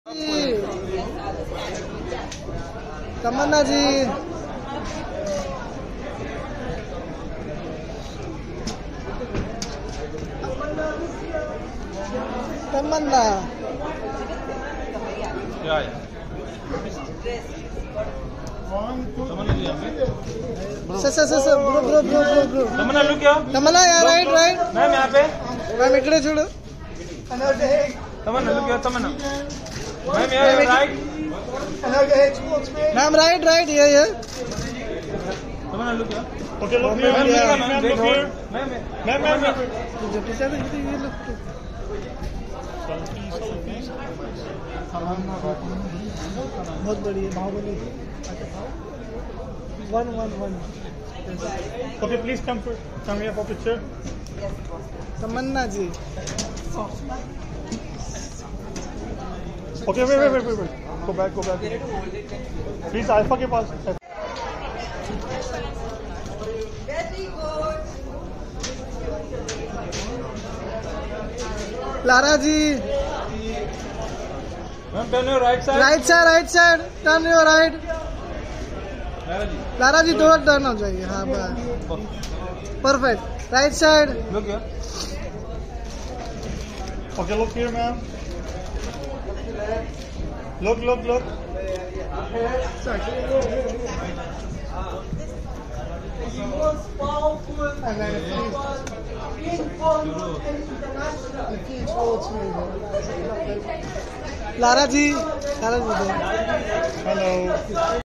तमन्ना जी, तमन्ना क्या है? ब्रो तमन्ना लुक क्या? तमन्ना यार, राइट मैम यहाँ पे मैम इकडे చూడు तमन्ना लुक क्या? तमन्ना मैम यहाँ राइट मैम राइट ये तमन्ना लुक क्या? Okay, look here. Ma'am Look here. Ma'am ये लोग बहुत बड़ी है Baahubali 111 Okay, please come here for picture. Tamannaah ji Okay, wait. Go back. Please, Alpha के पास. Lara ji ma'am turn your right side turn your right Lara ji थोड़ा टर्न हो जाइए। हाँ बस परफेक्ट राइट साइड लुक क्या? Okay, look here, ma'am. Look. Lara ji Hello.